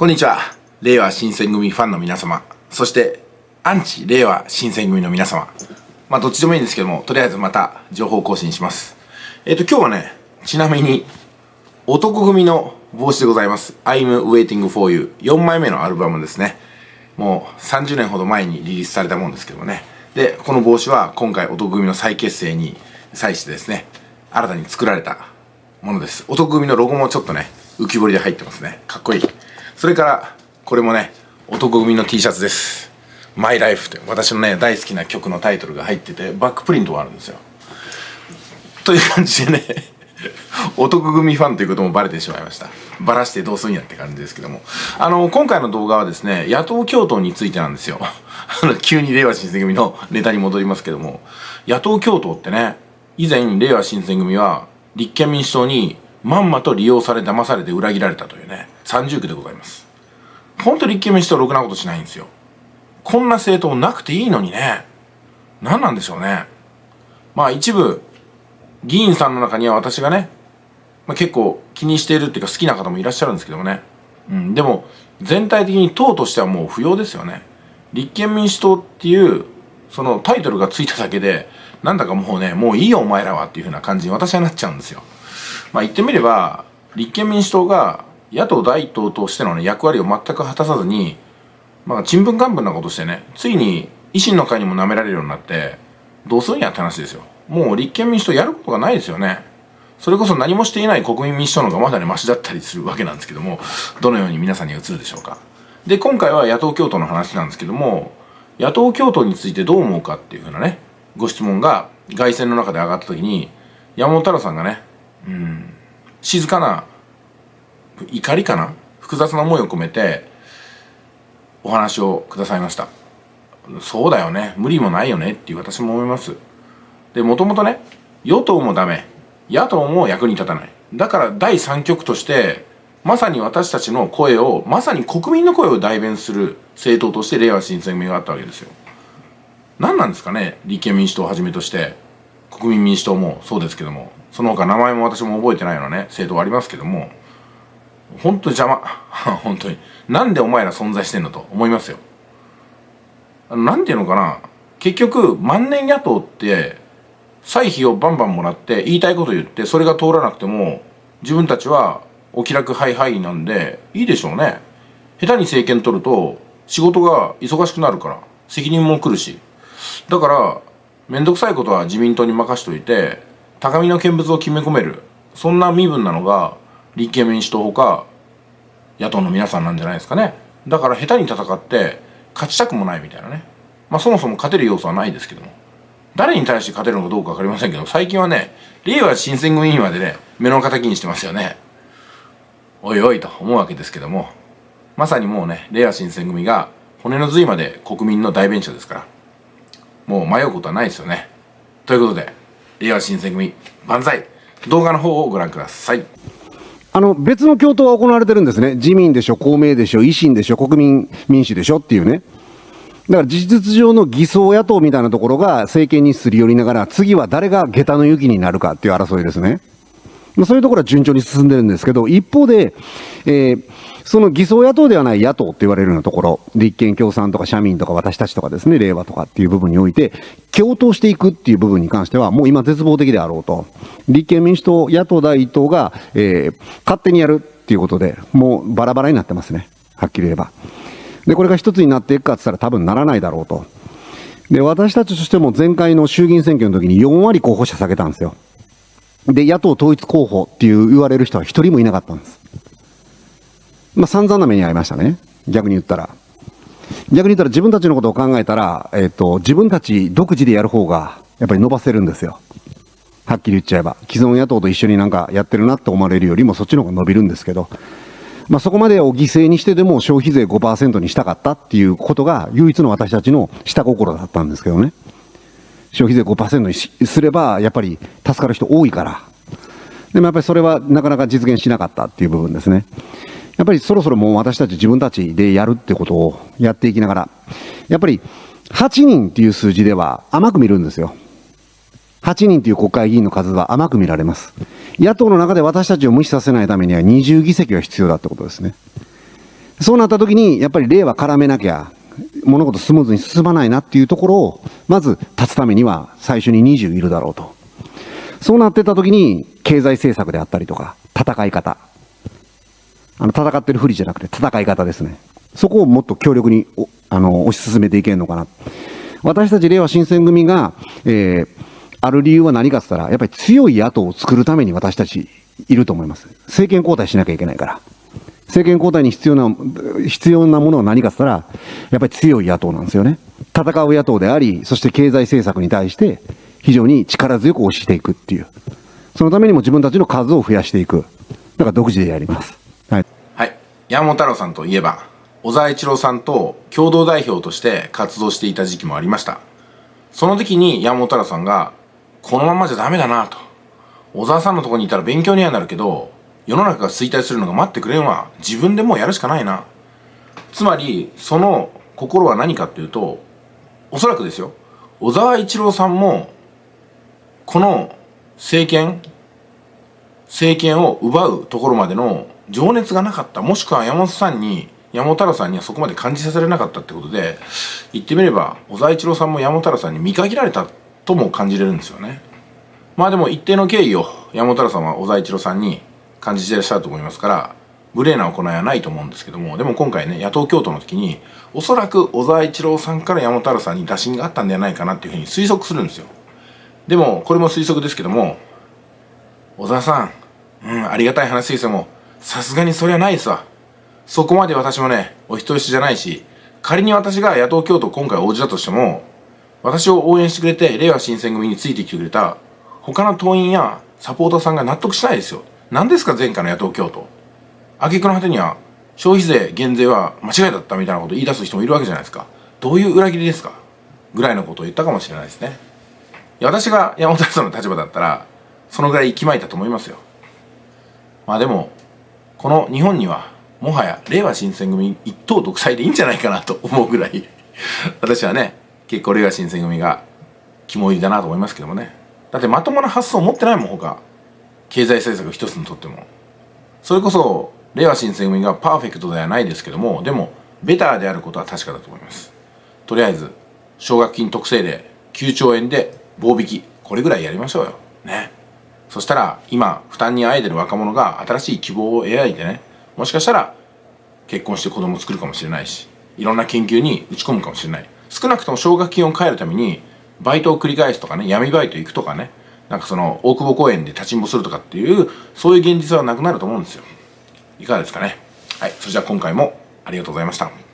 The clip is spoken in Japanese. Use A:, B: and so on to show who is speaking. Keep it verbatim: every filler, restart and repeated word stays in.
A: こんにちは。令和新選組ファンの皆様、そしてアンチ令和新選組の皆様、まあどっちでもいいんですけども、とりあえずまた情報更新します。えっと今日はね、ちなみに男組の帽子でございます。I'm Waiting for You よんまいめのアルバムですね。もうさんじゅうねんほど前にリリースされたもんですけどもね。で、この帽子は今回男組の再結成に際してですね、新たに作られたものです。男組のロゴもちょっとね、浮き彫りで入ってますね。かっこいい。それからこれもね、男組の T シャツです。マイライフという私のね、大好きな曲のタイトルが入ってて、バックプリントがあるんですよ。という感じでね男組ファンということもバレてしまいました。バラしてどうするんやって感じですけども、あの今回の動画はですね、野党共闘についてなんですよ急に令和新選組のネタに戻りますけども、野党共闘ってね、以前令和新選組は立憲民主党にまんまと利用され騙されて裏切られたというね、三重苦でございます。ほんと立憲民主党ろくなことしないんですよ。こんな政党なくていいのにね、何なんでしょうね。まあ一部議員さんの中には私がね、まあ、結構気にしているっていうか好きな方もいらっしゃるんですけどもね、うん、でも全体的に党としてはもう不要ですよね。立憲民主党っていうそのタイトルがついただけで、なんだかもうね、もういいよお前らはっていう風な感じに私はなっちゃうんですよ。まあ言ってみれば、立憲民主党が野党第一党としての、ね、役割を全く果たさずに、まあちんぷんかんぷんなことしてね、ついに維新の会にも舐められるようになって、どうするんやって話ですよ。もう立憲民主党やることがないですよね。それこそ何もしていない国民民主党の方がまだねマシだったりするわけなんですけども、どのように皆さんに映るでしょうか。で、今回は野党共闘の話なんですけども、野党共闘についてどう思うかっていうふうなね、ご質問が凱旋の中で上がった時に、山本太郎さんがね、うん、静かな怒りかな、複雑な思いを込めてお話をくださいました。そうだよね、無理もないよねっていう私も思います。で、もともとね、与党もダメ、野党も役に立たない。だから第三極として、まさに私たちの声を、まさに国民の声を代弁する政党として令和新選組があったわけですよ。何なんですかね、立憲民主党をはじめとして、国民民主党もそうですけども、その他名前も私も覚えてないようなね、政党ありますけども、本当に邪魔。本当に。なんでお前ら存在してんのと思いますよ。なんていうのかな、結局、万年野党って、歳費をバンバンもらって言いたいこと言ってそれが通らなくても自分たちはお気楽ハイハイなんでいいでしょうね。下手に政権取ると仕事が忙しくなるから責任も来るし、だから面倒くさいことは自民党に任しといて高みの見物を決め込める、そんな身分なのが立憲民主党ほか野党の皆さんなんじゃないですかね。だから下手に戦って勝ちたくもないみたいなね。まあそもそも勝てる要素はないですけども、誰に対して勝てるのかどうか分かりませんけど、最近はね、令和新選組にまでね、目の敵にしてますよね。おいおいと思うわけですけども、まさにもうね、令和新選組が骨の髄まで国民の代弁者ですから、もう迷うことはないですよね。ということで、令和新選組万歳、動画の方をご覧ください。
B: あの別の共闘が行われてるんですね。自民でしょ、公明でしょ、維新でしょ、国民民主でしょっていうね。だから事実上の偽装野党みたいなところが政権にすり寄りながら、次は誰が下駄の雪になるかっていう争いですね。そういうところは順調に進んでるんですけど、一方で、えー、その偽装野党ではない野党って言われるようなところ、立憲共産とか社民とか私たちとかですね、令和とかっていう部分において、共闘していくっていう部分に関しては、もう今絶望的であろうと。立憲民主党、野党第一党が、えー、勝手にやるっていうことで、もうバラバラになってますね。はっきり言えば。で、これが一つになっていくかって言ったら多分ならないだろうと。で、私たちとしても前回の衆議院選挙の時によんわり候補者下げたんですよ。で、野党統一候補っていう言われる人は一人もいなかったんです。まあ散々な目に遭いましたね。逆に言ったら。逆に言ったら自分たちのことを考えたら、えっと、自分たち独自でやる方がやっぱり伸ばせるんですよ。はっきり言っちゃえば。既存野党と一緒になんかやってるなって思われるよりもそっちの方が伸びるんですけど。まあそこまでを犠牲にしてでも消費税 ごパーセント にしたかったっていうことが唯一の私たちの下心だったんですけどね。消費税 ごパーセント にすればやっぱり助かる人多いから。でもやっぱりそれはなかなか実現しなかったっていう部分ですね。やっぱりそろそろもう私たち自分たちでやるってことをやっていきながら、やっぱりはちにんっていう数字では甘く見るんですよ。はちにんという国会議員の数は甘く見られます。野党の中で私たちを無視させないためにはにじゅうぎせきは必要だってことですね。 そうなった時に、やっぱり令和絡めなきゃ、物事スムーズに進まないなっていうところを、まず立つためには最初ににじゅういるだろうと。そうなってた時に、経済政策であったりとか、戦い方。あの、戦ってるふりじゃなくて戦い方ですね。そこをもっと強力に、あの、推し進めていけるのかな。私たち令和新選組が、えー、ある理由は何かって言ったら、やっぱり強い野党を作るために私たちいると思います。政権交代しなきゃいけないから。政権交代に必要な、必要なものは何かって言ったら、やっぱり強い野党なんですよね。戦う野党であり、そして経済政策に対して非常に力強く推していくっていう。そのためにも自分たちの数を増やしていく。だから独自でやります。はい。
A: はい。山本太郎さんといえば、小沢一郎さんと共同代表として活動していた時期もありました。その時に山本太郎さんが、このままじゃダメだなと。小沢さんのところにいたら勉強にはなるけど、世の中が衰退するのが待ってくれんわ。自分でもうやるしかないな。つまり、その心は何かっていうと、おそらくですよ、小沢一郎さんも、この政権、政権を奪うところまでの情熱がなかった。もしくは山本さんに、山本太郎さんにはそこまで感じさせられなかったってことで、言ってみれば、小沢一郎さんも山本太郎さんに見限られたとも感じれるんですよね。まあでも一定の敬意を山本太郎さんは小沢一郎さんに感じていらっしゃると思いますから、無礼な行いはないと思うんですけども、でも今回ね、野党共闘の時に、おそらく小沢一郎さんから山本太郎さんに打診があったんではないかなっていうふうに推測するんですよ。でも、これも推測ですけども、小沢さん、うん、ありがたい話ですよ、もう、さすがにそれはないですわ。そこまで私もね、お人よしじゃないし、仮に私が野党共闘今回応じたとしても、私を応援してくれて、令和新選組についてきてくれた、他の党員やサポーターさんが納得しないですよ。何ですか前回の野党共闘。挙句の果てには、消費税減税は間違いだったみたいなことを言い出す人もいるわけじゃないですか。どういう裏切りですかぐらいのことを言ったかもしれないですね。いや、私が山本さんの立場だったら、そのぐらい息巻いたと思いますよ。まあでも、この日本には、もはや令和新選組一党独裁でいいんじゃないかなと思うぐらい私はね、結構令和新選組が肝入りだなと思いますけどもね。だってまともな発想を持ってないもん、他。経済政策一つにとっても。それこそ、令和新選組がパーフェクトではないですけども、でも、ベターであることは確かだと思います。とりあえず、奨学金特例できゅうちょうえんで棒引き。これぐらいやりましょうよ。ね。そしたら、今、負担にあえいでる若者が新しい希望を描いてね、もしかしたら結婚して子供を作るかもしれないし、いろんな研究に打ち込むかもしれない。少なくとも奨学金を返るためにバイトを繰り返すとかね、闇バイト行くとかね、なんかその大久保公園で立ちんぼするとかっていう、そういう現実はなくなると思うんですよ。いかがですかね。はい、それじゃあ今回もありがとうございました。